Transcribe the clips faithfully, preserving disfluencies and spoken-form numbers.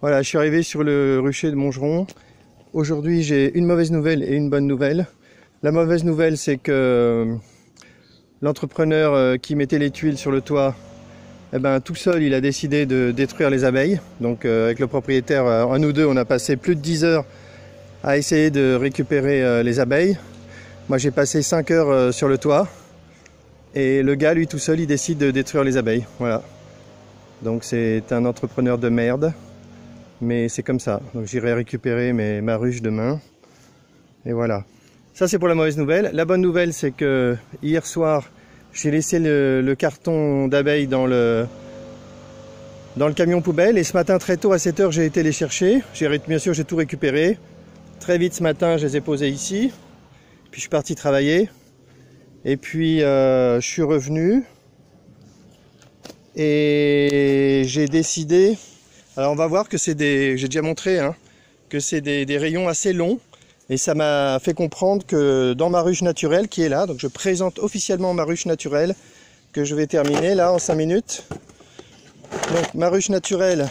Voilà, je suis arrivé sur le rucher de Montgeron. Aujourd'hui, j'ai une mauvaise nouvelle et une bonne nouvelle. La mauvaise nouvelle, c'est que l'entrepreneur qui mettait les tuiles sur le toit, eh ben, tout seul, il a décidé de détruire les abeilles. Donc euh, avec le propriétaire, euh, un ou deux, on a passé plus de dix heures à essayer de récupérer euh, les abeilles. Moi, j'ai passé cinq heures euh, sur le toit. Et le gars, lui, tout seul, il décide de détruire les abeilles. Voilà. Donc c'est un entrepreneur de merde. Mais c'est comme ça. Donc j'irai récupérer mes, ma ruche demain. Et voilà. Ça, c'est pour la mauvaise nouvelle. La bonne nouvelle, c'est que hier soir, j'ai laissé le, le carton d'abeilles dans le, dans le camion poubelle. Et ce matin, très tôt, à sept heures, j'ai été les chercher. Bien sûr, j'ai tout récupéré. Très vite ce matin, je les ai posés ici. Puis je suis parti travailler. Et puis, euh, je suis revenu. Et j'ai décidé... Alors on va voir que c'est des, j'ai déjà montré, hein, que c'est des, des rayons assez longs. Et ça m'a fait comprendre que dans ma ruche naturelle qui est là, donc je présente officiellement ma ruche naturelle que je vais terminer là en cinq minutes. Donc ma ruche naturelle,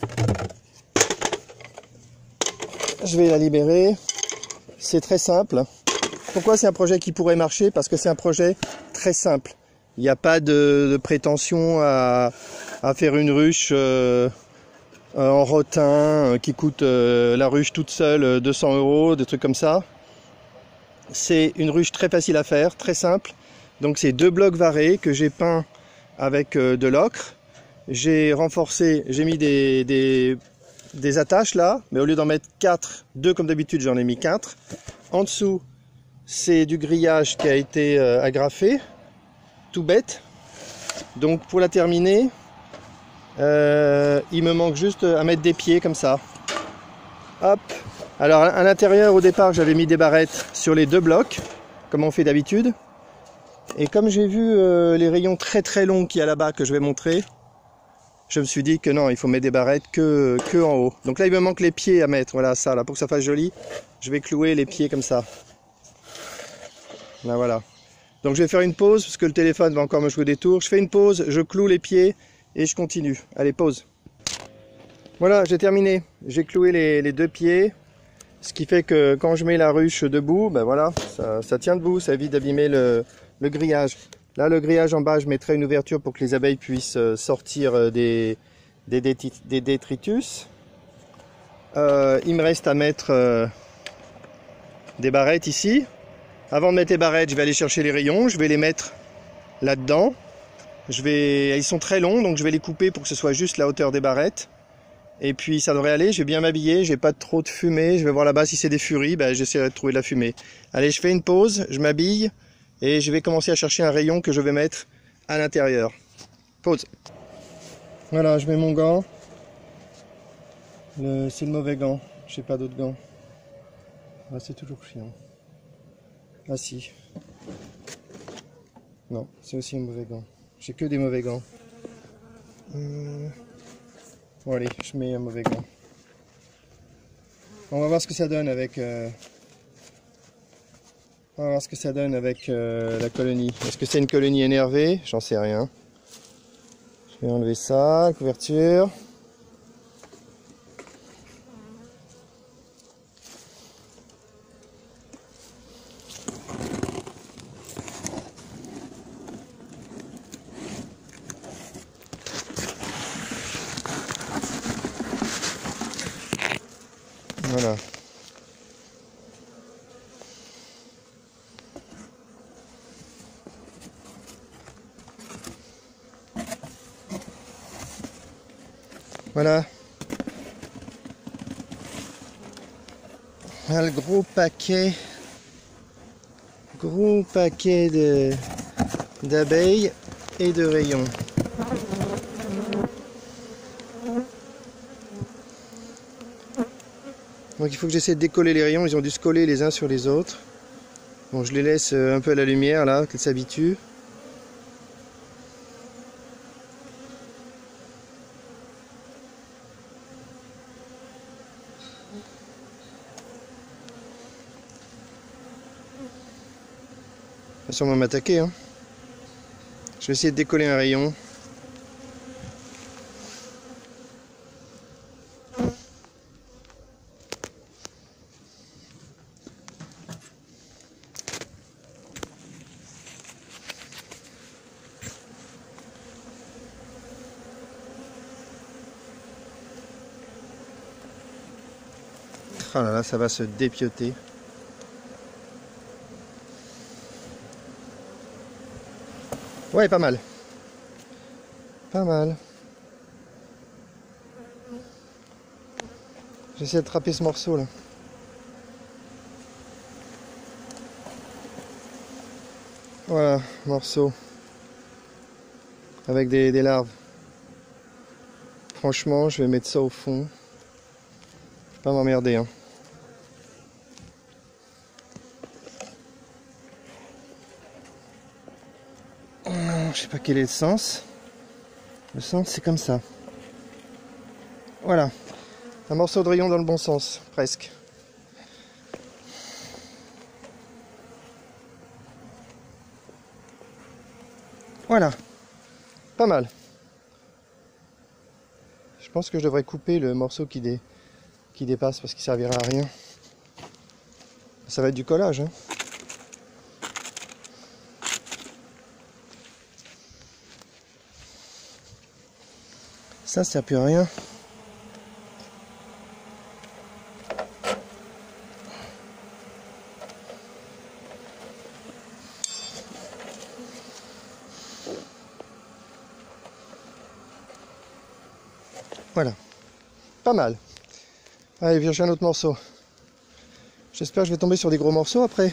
je vais la libérer. C'est très simple. Pourquoi c'est un projet qui pourrait marcher? Parce que c'est un projet très simple. Il n'y a pas de, de prétention à, à faire une ruche... Euh, Euh, en rotin euh, qui coûte euh, la ruche toute seule euh, deux cents euros, des trucs comme ça. C'est une ruche très facile à faire, très simple. Donc c'est deux blocs varés que j'ai peints avec euh, de l'ocre. J'ai renforcé, j'ai mis des, des, des attaches là, mais au lieu d'en mettre quatre, deux comme d'habitude, j'en ai mis quatre. En dessous, c'est du grillage qui a été euh, agrafé, tout bête. Donc pour la terminer, Euh, il me manque juste à mettre des pieds comme ça. Hop. Alors à l'intérieur, au départ, j'avais mis des barrettes sur les deux blocs, comme on fait d'habitude. Et comme j'ai vu euh, les rayons très très longs qu'il y a là-bas que je vais montrer, je me suis dit que non, il faut mettre des barrettes que, que en haut. Donc là, il me manque les pieds à mettre. Voilà, ça, là, pour que ça fasse joli, je vais clouer les pieds comme ça. Là, voilà. Donc je vais faire une pause parce que le téléphone va encore me jouer des tours. Je fais une pause, je cloue les pieds. Et je continue. Allez, pause. Voilà, j'ai terminé. J'ai cloué les, les deux pieds. Ce qui fait que quand je mets la ruche debout, ben voilà, ça, ça tient debout, ça évite d'abîmer le, le grillage. Là, le grillage en bas, je mettrai une ouverture pour que les abeilles puissent sortir des, des, des, des détritus. Euh, il me reste à mettre euh, des barrettes ici. Avant de mettre les barrettes, je vais aller chercher les rayons. Je vais les mettre là-dedans. Je vais, ils sont très longs, donc je vais les couper pour que ce soit juste la hauteur des barrettes. Et puis ça devrait aller, je vais bien m'habiller, j'ai pas trop de fumée. Je vais voir là-bas si c'est des furies, ben, j'essaierai de trouver de la fumée. Allez, je fais une pause, je m'habille et je vais commencer à chercher un rayon que je vais mettre à l'intérieur. Pause. Voilà, je mets mon gant. Le, c'est le mauvais gant, j'ai pas d'autre gant. Ah, c'est toujours chiant. Ah si. Non, c'est aussi un mauvais gant. J'ai que des mauvais gants. Hum. Bon allez, je mets un mauvais gant. On va voir ce que ça donne avec... Euh... On va voir ce que ça donne avec euh, la colonie. Est-ce que c'est une colonie énervée? J'en sais rien. Je vais enlever ça, la couverture. Voilà. Voilà. Un gros paquet, gros paquet de d'abeilles et de rayons. Donc il faut que j'essaie de décoller les rayons, ils ont dû se coller les uns sur les autres. Bon, je les laisse un peu à la lumière là, qu'elles s'habituent. De toute façon, on va m'attaquer, hein. Je vais essayer de décoller un rayon. Ah là là, ça va se dépioter. Ouais, pas mal. Pas mal. J'essaie de attraper ce morceau là. Voilà, morceau. Avec des, des larves. Franchement, je vais mettre ça au fond. Je vais pas m'emmerder. Hein. Je sais pas quel est le sens. Le sens, c'est comme ça. Voilà. Un morceau de rayon dans le bon sens, presque. Voilà. Pas mal. Je pense que je devrais couper le morceau qui, dé... qui dépasse parce qu'il servira à rien. Ça va être du collage. Hein. Ça, ça sert plus à rien. Voilà. Pas mal. Allez, viens, j'ai un autre morceau. J'espère que je vais tomber sur des gros morceaux après.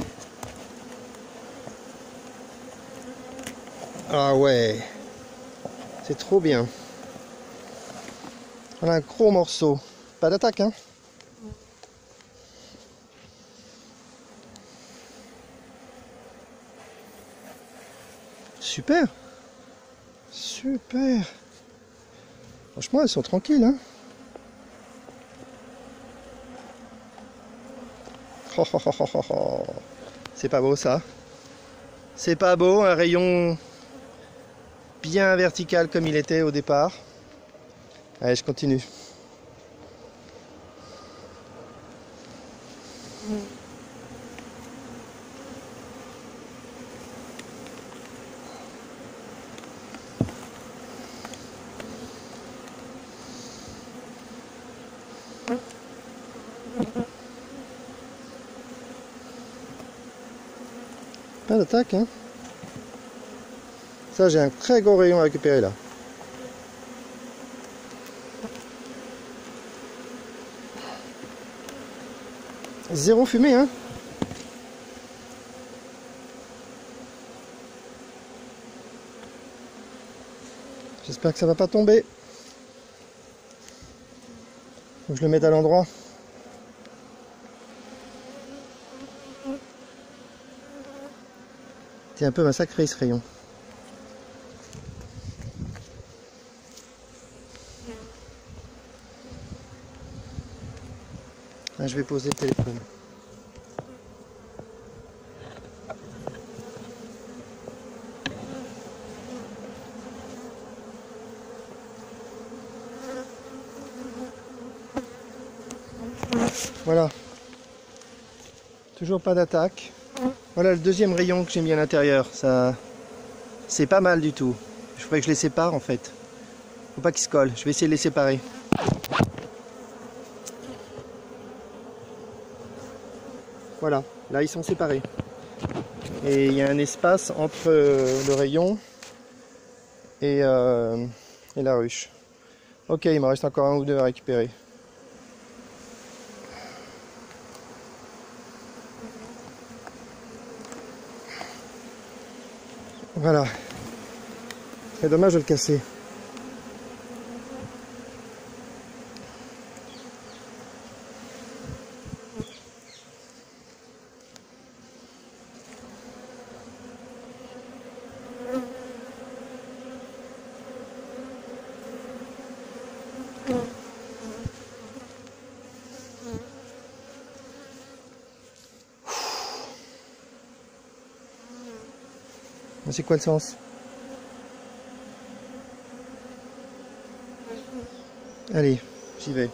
Ah ouais. C'est trop bien. Voilà un gros morceau. Pas d'attaque, hein. Super. Super. Franchement, elles sont tranquilles, hein. Oh, oh, oh, oh, oh. C'est pas beau, ça. C'est pas beau, un rayon bien vertical comme il était au départ. Allez, je continue. Pas d'attaque, hein. Ça, j'ai un très gros rayon à récupérer là. Zéro fumée, hein. J'espère que ça va pas tomber. Faut que je le mette à l'endroit. C'est un peu massacré ce rayon. Ah, je vais poser le téléphone. Voilà. Toujours pas d'attaque. Voilà le deuxième rayon que j'ai mis à l'intérieur. Ça, c'est pas mal du tout. Je voudrais que je les sépare en fait. Faut pas qu'ils se collent. Je vais essayer de les séparer. Voilà. Là ils sont séparés. Et il y a un espace entre le rayon et, euh, et la ruche. Ok, il me reste encore un ou deux à récupérer. Voilà. C'est dommage de le casser. C'est quoi le sens? Allez, j'y vais.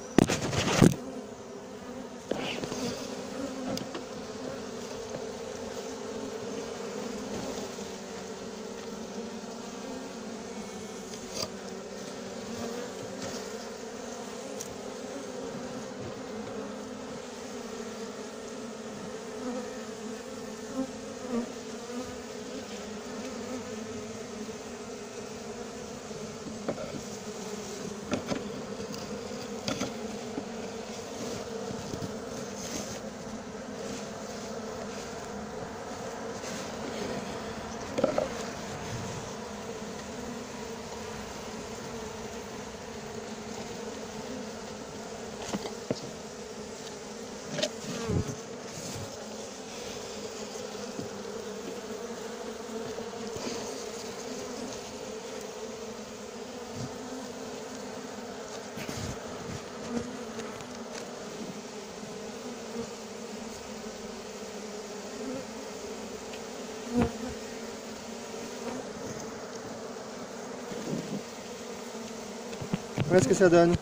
Voilà ce que ça donne.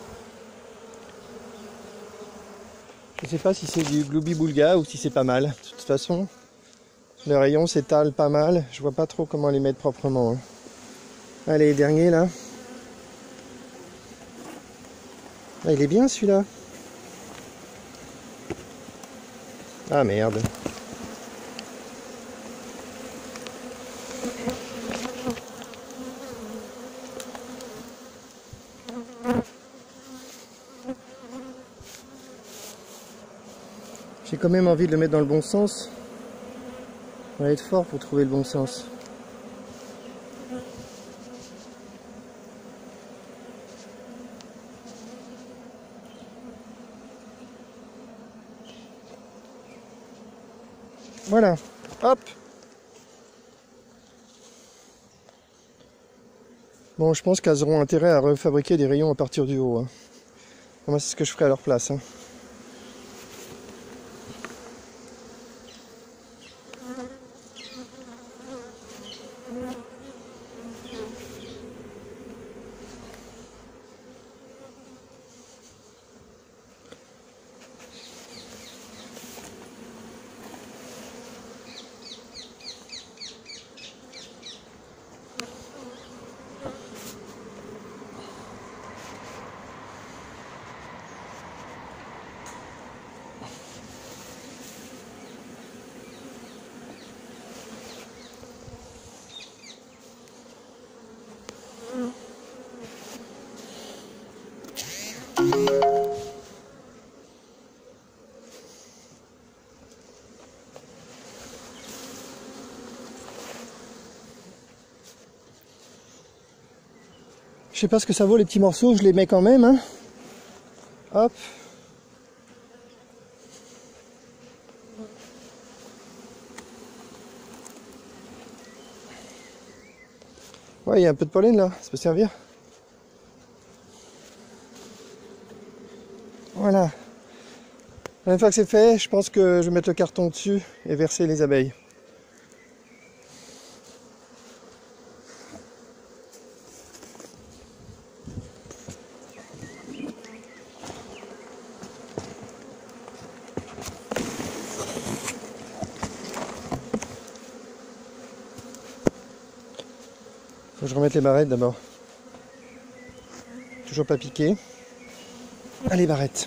Je sais pas si c'est du gloubi-boulga ou si c'est pas mal. De toute façon, le rayon s'étale pas mal. Je vois pas trop comment les mettre proprement. Hein. Allez, dernier là. Ah, il est bien celui-là. Ah merde. J'ai quand même envie de le mettre dans le bon sens. On va être fort pour trouver le bon sens. Voilà, hop. Bon, je pense qu'elles auront intérêt à refabriquer des rayons à partir du haut. Hein. Moi, c'est ce que je ferai à leur place. Hein. Je sais pas ce que ça vaut les petits morceaux, je les mets quand même. Hein. Hop. Ouais, il y a un peu de pollen là, ça peut servir. Voilà. Une fois que c'est fait, je pense que je vais mettre le carton dessus et verser les abeilles. Faut que je remette les barrettes d'abord. Toujours pas piqué. Allez, barrettes.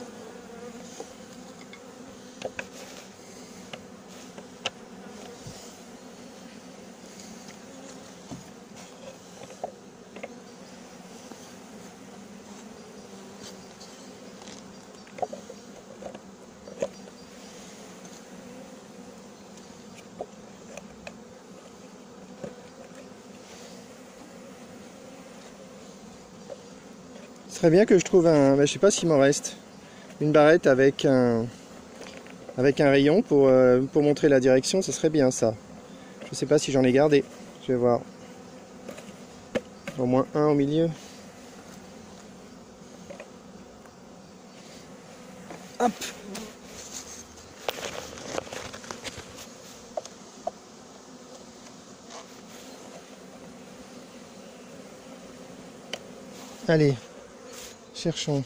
Ce serait bien que je trouve un, ben, je sais pas s'il m'en reste, une barrette avec un, avec un rayon pour, euh, pour montrer la direction, ce serait bien ça. Je sais pas si j'en ai gardé, je vais voir. Au moins un au milieu. Hop. Allez. Cherchons.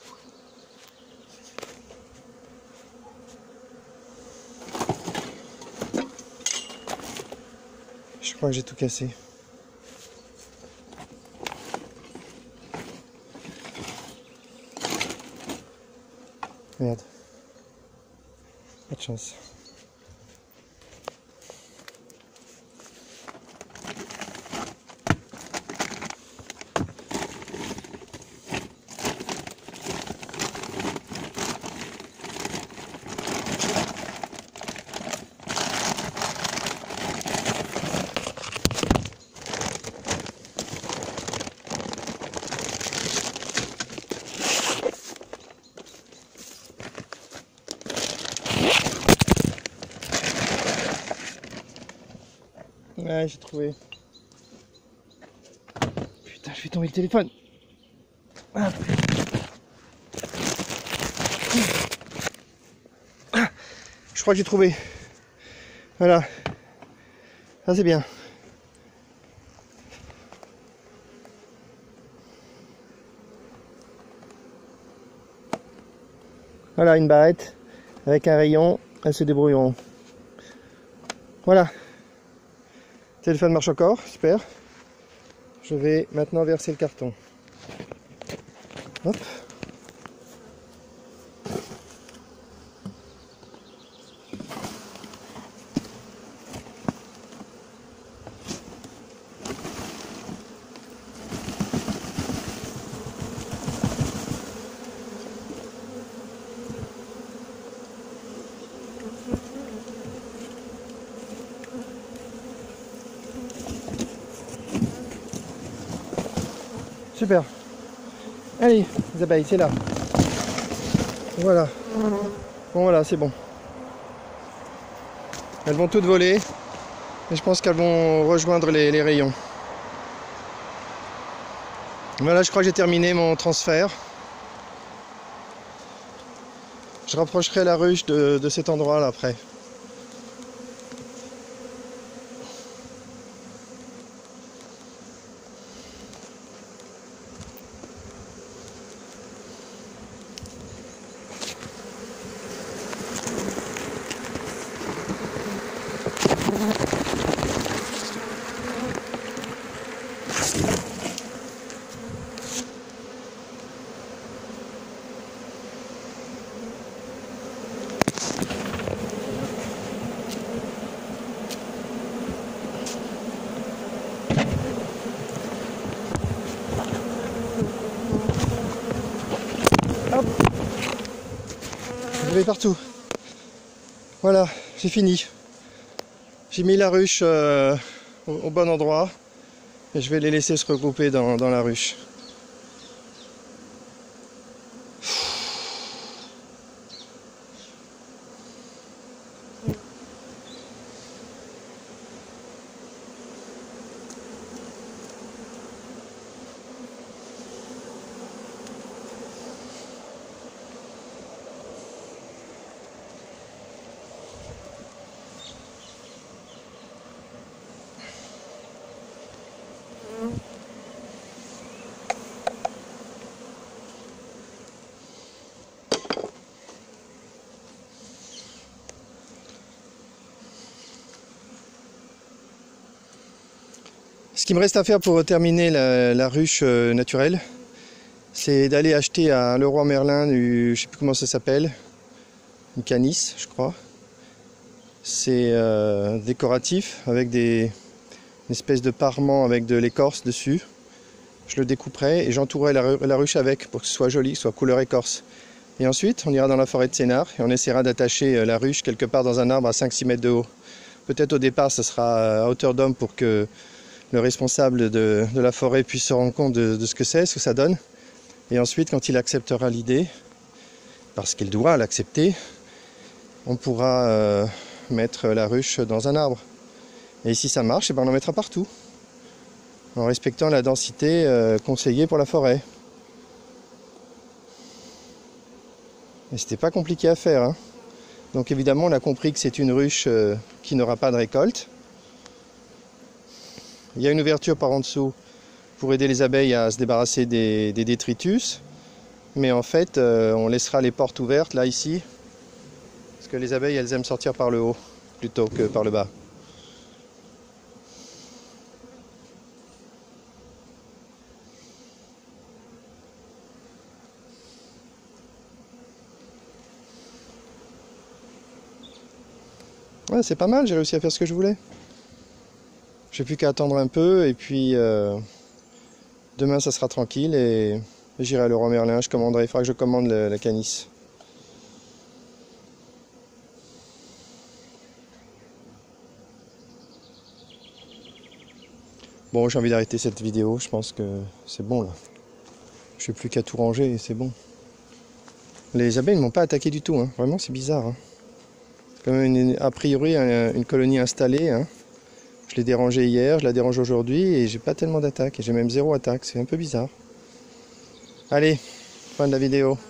Je crois que j'ai tout cassé. Merde. Pas de chance. Ouais, j'ai trouvé. Putain, je vais tomber le téléphone. Ah. Ah. Je crois que j'ai trouvé. Voilà. Ça c'est bien. Voilà une barrette avec un rayon, elles se débrouilleront. Voilà. Le téléphone marche encore, super. Je vais maintenant verser le carton. Hop. Super. Allez, les abeilles, c'est là. Voilà. Bon, voilà, c'est bon. Elles vont toutes voler. Et je pense qu'elles vont rejoindre les, les rayons. Voilà, je crois que j'ai terminé mon transfert. Je rapprocherai la ruche de, de cet endroit là après. Hop. Je vais partout. Voilà, c'est fini. J'ai mis la ruche euh, au, au bon endroit et je vais les laisser se regrouper dans, dans la ruche. Ce qui me reste à faire pour terminer la, la ruche euh, naturelle, c'est d'aller acheter à Leroy Merlin du, je sais plus comment ça s'appelle, une canis, je crois. C'est euh, décoratif avec des une espèce de parement avec de l'écorce dessus. Je le découperai et j'entourerai la, la ruche avec pour que ce soit joli, que ce soit couleur écorce. Et ensuite, on ira dans la forêt de Sénart et on essaiera d'attacher la ruche quelque part dans un arbre à cinq six mètres de haut. Peut-être au départ, ce sera à hauteur d'homme pour que le responsable de, de la forêt puisse se rendre compte de, de ce que c'est, ce que ça donne. Et ensuite, quand il acceptera l'idée, parce qu'il doit l'accepter, on pourra euh, mettre la ruche dans un arbre. Et si ça marche, et ben on en mettra partout, en respectant la densité euh, conseillée pour la forêt. Et c'était pas compliqué à faire, hein. Donc évidemment, on a compris que c'est une ruche euh, qui n'aura pas de récolte. Il y a une ouverture par en dessous pour aider les abeilles à se débarrasser des, des détritus. Mais en fait, euh, on laissera les portes ouvertes là, ici. Parce que les abeilles, elles aiment sortir par le haut plutôt que par le bas. Ouais, c'est pas mal, j'ai réussi à faire ce que je voulais. J'ai plus qu'à attendre un peu et puis euh, demain ça sera tranquille et j'irai à Leroy Merlin, je commanderai, il faudra que je commande le, la canis. Bon, j'ai envie d'arrêter cette vidéo, je pense que c'est bon là. Je n'ai plus qu'à tout ranger et c'est bon. Les abeilles ne m'ont pas attaqué du tout, hein. Vraiment c'est bizarre. Hein. C'est quand même une, a priori une colonie installée. Hein. Je l'ai dérangé hier, je la dérange aujourd'hui et j'ai pas tellement d'attaques. J'ai même zéro attaque, c'est un peu bizarre. Allez, fin de la vidéo.